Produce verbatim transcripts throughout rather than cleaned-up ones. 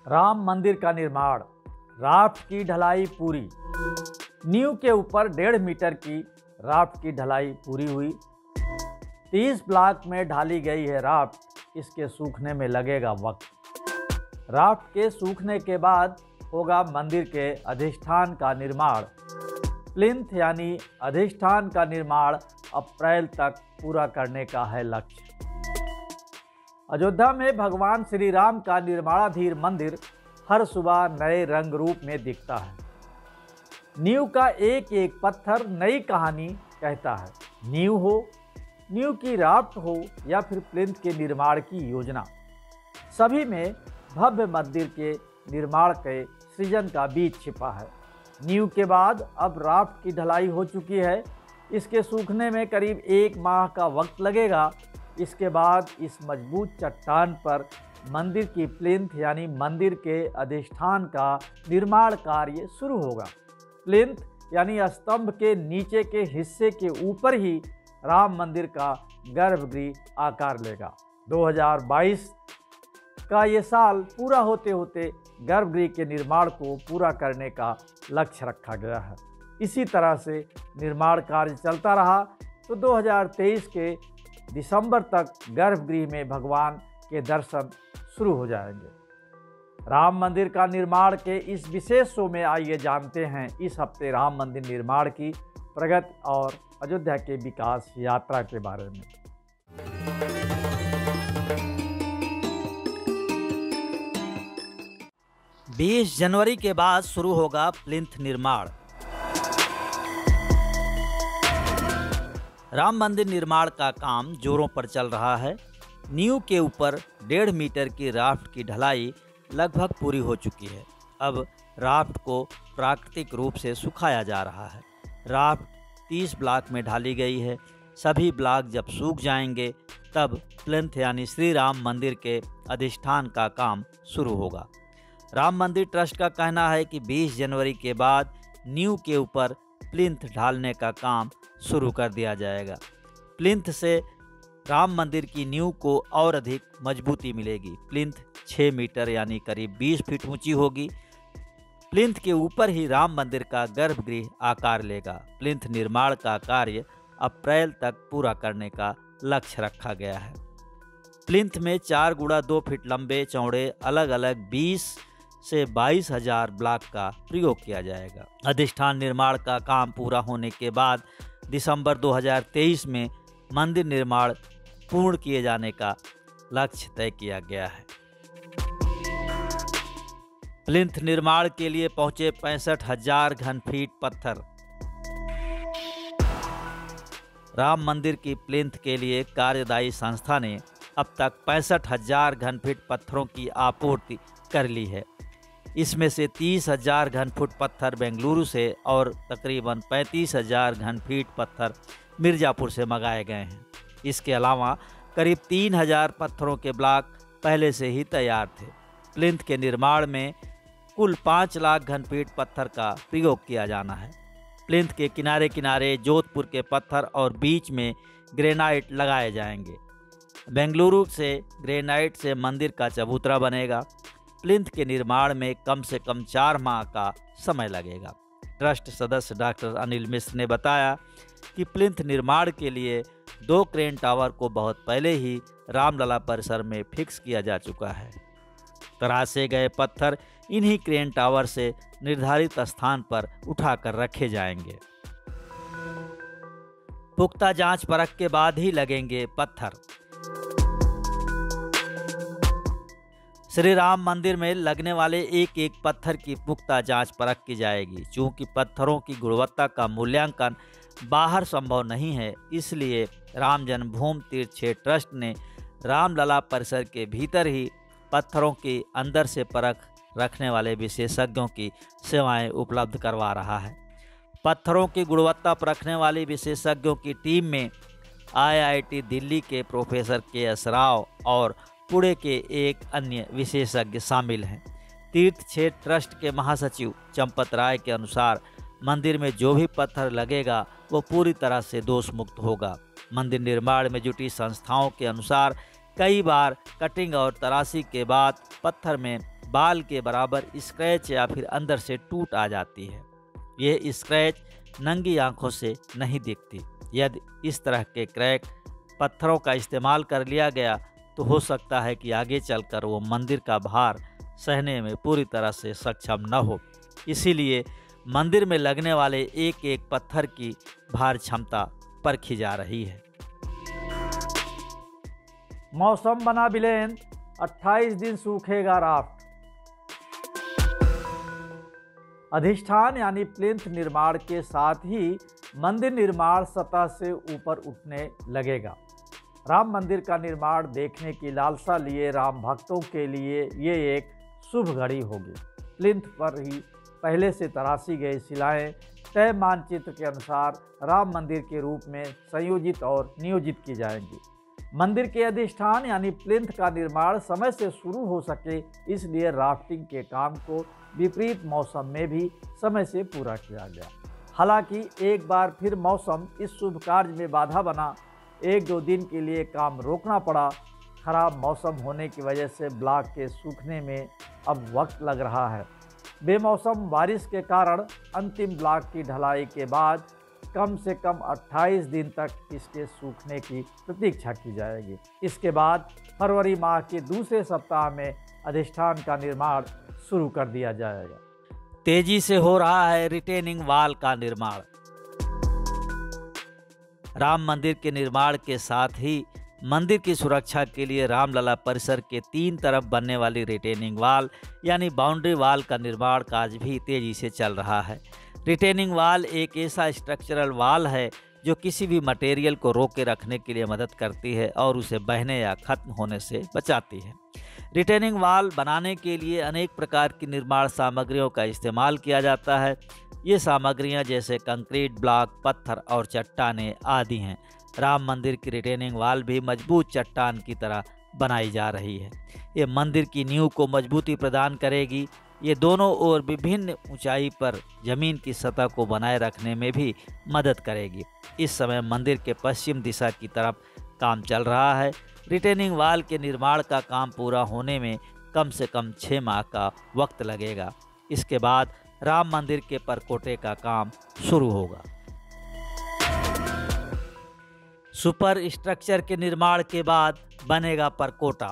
राम मंदिर का निर्माण, राफ्ट की ढलाई पूरी। नींव के ऊपर डेढ़ मीटर की राफ्ट की ढलाई पूरी हुई। तीस ब्लॉक में ढाली गई है राफ्ट, इसके सूखने में लगेगा वक्त। राफ्ट के सूखने के बाद होगा मंदिर के अधिष्ठान का निर्माण। प्लिंथ यानी अधिष्ठान का निर्माण अप्रैल तक पूरा करने का है लक्ष्य। अयोध्या में भगवान श्री राम का निर्माणाधीन मंदिर हर सुबह नए रंग रूप में दिखता है। नींव का एक एक पत्थर नई कहानी कहता है। नींव हो, नींव की राफ्ट हो या फिर प्लिंथ के निर्माण की योजना, सभी में भव्य मंदिर के निर्माण के सृजन का बीज छिपा है। नींव के बाद अब राफ्ट की ढलाई हो चुकी है। इसके सूखने में करीब एक माह का वक्त लगेगा। इसके बाद इस मजबूत चट्टान पर मंदिर की प्लिंथ यानी मंदिर के अधिष्ठान का निर्माण कार्य शुरू होगा। प्लिंथ यानी स्तंभ के नीचे के हिस्से के ऊपर ही राम मंदिर का गर्भगृह आकार लेगा। दो हज़ार बाईस का ये साल पूरा होते होते गर्भगृह के निर्माण को पूरा करने का लक्ष्य रखा गया है। इसी तरह से निर्माण कार्य चलता रहा तो दो हज़ार तेईस के दिसंबर तक गर्भगृह में भगवान के दर्शन शुरू हो जाएंगे। राम मंदिर का निर्माण के इस विशेष शो में आइए जानते हैं इस हफ्ते राम मंदिर निर्माण की प्रगति और अयोध्या के विकास यात्रा के बारे में। बीस जनवरी के बाद शुरू होगा प्लिंथ निर्माण। राम मंदिर निर्माण का काम जोरों पर चल रहा है। नींव के ऊपर डेढ़ मीटर की राफ्ट की ढलाई लगभग पूरी हो चुकी है। अब राफ्ट को प्राकृतिक रूप से सुखाया जा रहा है। राफ्ट तीस ब्लॉक में ढाली गई है। सभी ब्लॉक जब सूख जाएंगे तब प्लिंथ यानी श्री राम मंदिर के अधिष्ठान का काम शुरू होगा। राम मंदिर ट्रस्ट का कहना है कि बीस जनवरी के बाद नींव के ऊपर प्लिंथ ढालने का काम शुरू कर दिया जाएगा। प्लिंथ से राम मंदिर की नींव को और अधिक मजबूती मिलेगी। प्लिंथ छः मीटर यानी करीब बीस फीट ऊंची होगी। प्लिंथ के ऊपर ही राम मंदिर का गर्भगृह आकार लेगा। प्लिंथ निर्माण का कार्य अप्रैल तक पूरा करने का लक्ष्य रखा गया है। प्लिंथ में चार गुणा दो फीट लंबे चौड़े अलग अलग बीस से बाईस हजार ब्लॉक का प्रयोग किया जाएगा। अधिष्ठान निर्माण का काम पूरा होने के बाद दिसंबर दो हज़ार तेईस में मंदिर निर्माण पूर्ण किए जाने का लक्ष्य तय किया गया है। प्लिंथ निर्माण के लिए पहुंचे पैंसठ हजार घन फीट पत्थर। राम मंदिर की प्लिंथ के लिए कार्यदायी संस्था ने अब तक पैंसठ हजार घन फीट पत्थरों की आपूर्ति कर ली है। इसमें से तीस हजार घन फुट पत्थर बेंगलुरु से और तकरीबन पैंतीस हजार घन फीट पत्थर मिर्ज़ापुर से मंगाए गए हैं। इसके अलावा करीब तीन हजार पत्थरों के ब्लॉक पहले से ही तैयार थे। प्लिंथ के निर्माण में कुल पाँच लाख घन फीट पत्थर का प्रयोग किया जाना है। प्लिंथ के किनारे किनारे जोधपुर के पत्थर और बीच में ग्रेनाइट लगाए जाएंगे। बेंगलुरु से ग्रेनाइट से मंदिर का चबूतरा बनेगा। प्लिंथ के निर्माण में कम से कम चार माह का समय लगेगा। ट्रस्ट सदस्य डॉक्टर अनिल मिश्र ने बताया कि प्लिंथ निर्माण के लिए दो क्रेन टावर को बहुत पहले ही रामलला परिसर में फिक्स किया जा चुका है। तराशे गए पत्थर इन्हीं क्रेन टावर से निर्धारित स्थान पर उठाकर रखे जाएंगे। पुख्ता जांच परख के बाद ही लगेंगे पत्थर। श्री राम मंदिर में लगने वाले एक एक पत्थर की पुख्ता जांच परख की जाएगी। चूँकि पत्थरों की गुणवत्ता का मूल्यांकन बाहर संभव नहीं है, इसलिए राम जन्मभूमि तीर्थ क्षेत्र ट्रस्ट ने रामलला परिसर के भीतर ही पत्थरों की अंदर से परख रखने वाले विशेषज्ञों की सेवाएं उपलब्ध करवा रहा है। पत्थरों की गुणवत्ता परखने वाली विशेषज्ञों की टीम में आई आई टी दिल्ली के प्रोफेसर के एस राव और पुणे के एक अन्य विशेषज्ञ शामिल हैं। तीर्थ क्षेत्र ट्रस्ट के महासचिव चंपत राय के अनुसार मंदिर में जो भी पत्थर लगेगा वो पूरी तरह से दोष मुक्त होगा। मंदिर निर्माण में जुटी संस्थाओं के अनुसार कई बार कटिंग और तराशी के बाद पत्थर में बाल के बराबर स्क्रैच या फिर अंदर से टूट आ जाती है। ये स्क्रैच नंगी आंखों से नहीं दिखती। यदि इस तरह के क्रैक पत्थरों का इस्तेमाल कर लिया गया तो हो सकता है कि आगे चलकर वो मंदिर का भार सहने में पूरी तरह से सक्षम न हो। इसीलिए मंदिर में लगने वाले एक एक पत्थर की भार क्षमता परखी जा रही है। मौसम बना बिलेन, अट्ठाईस दिन सूखेगा राफ्ट। अधिष्ठान यानी प्लिंथ निर्माण के साथ ही मंदिर निर्माण सतह से ऊपर उठने लगेगा। राम मंदिर का निर्माण देखने की लालसा लिए राम भक्तों के लिए ये एक शुभ घड़ी होगी। प्लिंथ पर ही पहले से तराशी गई शिलाएं तय मानचित्र के अनुसार राम मंदिर के रूप में संयोजित और नियोजित की जाएंगी। मंदिर के अधिष्ठान यानी प्लिंथ का निर्माण समय से शुरू हो सके, इसलिए राफ्टिंग के काम को विपरीत मौसम में भी समय से पूरा किया गया। हालांकि एक बार फिर मौसम इस शुभ कार्य में बाधा बना। एक दो दिन के लिए काम रोकना पड़ा। खराब मौसम होने की वजह से ब्लॉक के सूखने में अब वक्त लग रहा है। बेमौसम बारिश के कारण अंतिम ब्लॉक की ढलाई के बाद कम से कम अट्ठाईस दिन तक इसके सूखने की प्रतीक्षा की जाएगी। इसके बाद फरवरी माह के दूसरे सप्ताह में अधिष्ठान का निर्माण शुरू कर दिया जाएगा। तेजी से हो रहा है रिटेनिंग वॉल का निर्माण। राम मंदिर के निर्माण के साथ ही मंदिर की सुरक्षा के लिए रामलला परिसर के तीन तरफ बनने वाली रिटेनिंग वॉल यानी बाउंड्री वॉल का निर्माण कार्य भी तेजी से चल रहा है। रिटेनिंग वॉल एक ऐसा स्ट्रक्चरल वॉल है जो किसी भी मटेरियल को रोक के रखने के लिए मदद करती है और उसे बहने या खत्म होने से बचाती है। रिटेनिंग वॉल बनाने के लिए अनेक प्रकार की निर्माण सामग्रियों का इस्तेमाल किया जाता है। ये सामग्रियां जैसे कंक्रीट ब्लॉक, पत्थर और चट्टानें आदि हैं। राम मंदिर की रिटेनिंग वॉल भी मजबूत चट्टान की तरह बनाई जा रही है। ये मंदिर की नींव को मजबूती प्रदान करेगी। ये दोनों ओर विभिन्न ऊंचाई पर जमीन की सतह को बनाए रखने में भी मदद करेगी। इस समय मंदिर के पश्चिम दिशा की तरफ काम चल रहा है। रिटेनिंग वॉल के निर्माण का काम पूरा होने में कम से कम छः माह का वक्त लगेगा। इसके बाद राम मंदिर के परकोटे का काम शुरू होगा। सुपर स्ट्रक्चर के निर्माण के बाद बनेगा परकोटा।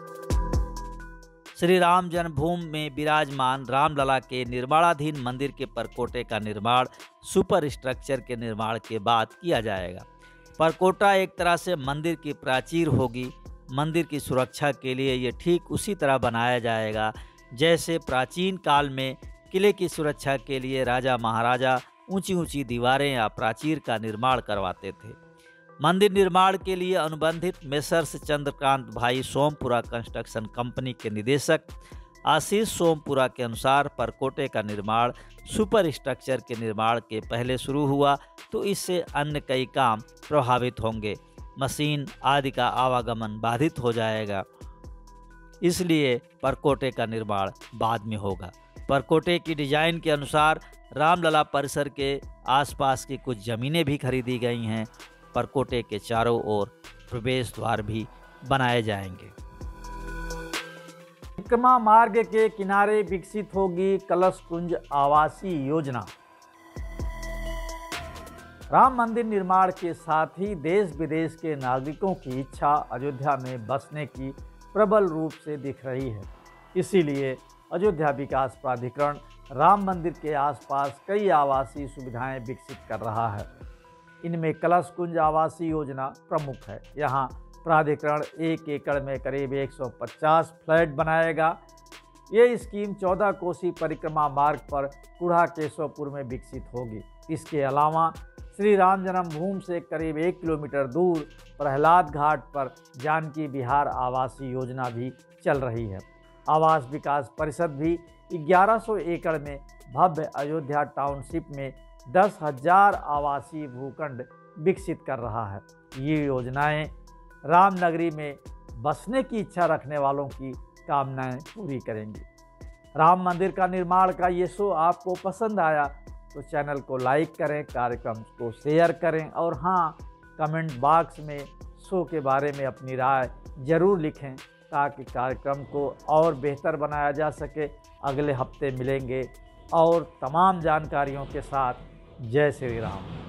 श्री राम जन्मभूमि में विराजमान रामलला के निर्माणाधीन मंदिर के परकोटे का निर्माण सुपर स्ट्रक्चर के निर्माण के बाद किया जाएगा। परकोटा एक तरह से मंदिर की प्राचीर होगी। मंदिर की सुरक्षा के लिए ये ठीक उसी तरह बनाया जाएगा जैसे प्राचीन काल में किले की सुरक्षा के लिए राजा महाराजा ऊंची ऊंची दीवारें या प्राचीर का निर्माण करवाते थे। मंदिर निर्माण के लिए अनुबंधित मेसर्स चंद्रकांत भाई सोमपुरा कंस्ट्रक्शन कंपनी के निदेशक आशीष सोमपुरा के अनुसार परकोटे का निर्माण सुपर स्ट्रक्चर के निर्माण के पहले शुरू हुआ तो इससे अन्य कई काम प्रभावित होंगे। मशीन आदि का आवागमन बाधित हो जाएगा, इसलिए परकोटे का निर्माण बाद में होगा। परकोटे की डिजाइन के अनुसार रामलला परिसर के आसपास की कुछ जमीनें भी खरीदी गई हैं। परकोटे के चारों ओर प्रवेश द्वार भी बनाए जाएंगे। परिक्रमा मार्ग के किनारे विकसित होगी कलश कुंज आवासीय योजना। राम मंदिर निर्माण के साथ ही देश विदेश के नागरिकों की इच्छा अयोध्या में बसने की प्रबल रूप से दिख रही है। इसीलिए अयोध्या विकास प्राधिकरण राम मंदिर के आसपास कई आवासीय सुविधाएं विकसित कर रहा है। इनमें कलश कुंज आवासीय योजना प्रमुख है। यहाँ प्राधिकरण एक एकड़ में करीब एक सौ पचास फ्लैट बनाएगा। ये स्कीम चौदह कोसी परिक्रमा मार्ग पर कुढ़ा केशवपुर में विकसित होगी। इसके अलावा श्री राम जन्मभूमि से करीब एक किलोमीटर दूर प्रहलाद घाट पर जानकी विहार आवासीय योजना भी चल रही है। आवास विकास परिषद भी ग्यारह सौ एकड़ में भव्य अयोध्या टाउनशिप में दस हजार आवासीय भूखंड विकसित कर रहा है। ये योजनाएं रामनगरी में बसने की इच्छा रखने वालों की कामनाएं पूरी करेंगी। राम मंदिर का निर्माण का ये शो आपको पसंद आया तो चैनल को लाइक करें, कार्यक्रम को शेयर करें और हाँ, कमेंट बॉक्स में शो के बारे में अपनी राय ज़रूर लिखें। ताकि कार्यक्रम को और बेहतर बनाया जा सके। अगले हफ्ते मिलेंगे और तमाम जानकारियों के साथ। जय श्री राम।